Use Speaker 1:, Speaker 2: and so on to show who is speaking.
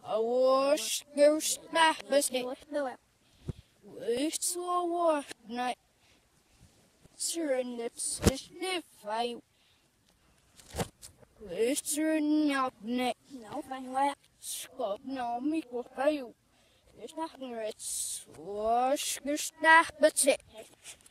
Speaker 1: was snapping. We saw what night. Surnips is if Western out neck.
Speaker 2: No, fine, why?
Speaker 1: Scott, no, me what are you? It's not rich. Was your snap, but it.